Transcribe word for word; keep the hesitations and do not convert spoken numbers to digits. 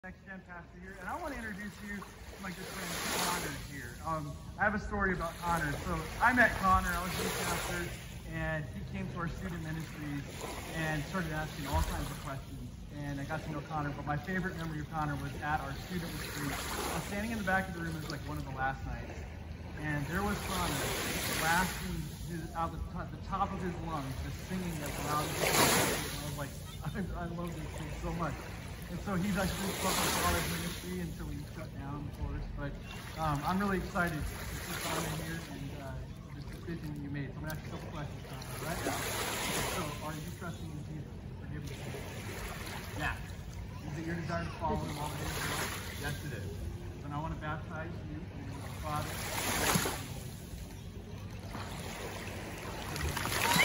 Next Gen Pastor here, and I want to introduce you to my good friend Connor here. Um, I have a story about Connor. So I met Connor, I was youth pastor, and he came to our student ministries and started asking all kinds of questions. And I got to know Connor, but my favorite memory of Connor was at our student retreat. I was standing in the back of the room, it was like one of the last nights, and there was Connor blasting his, out the, top, the top of his lungs, just singing as loud as he could. I was like, I, I love this thing so much. And so he's actually focused on his ministry until we shut down, of course. But um, I'm really excited to see Connor here and uh, this decision you made. So I'm going to ask you a couple questions, Connor, right? So are you trusting in Jesus? Forgive me. Yeah. Is it your desire to follow him all the days of your life? Yes, it is. Then I want to baptize you in the name of the Father.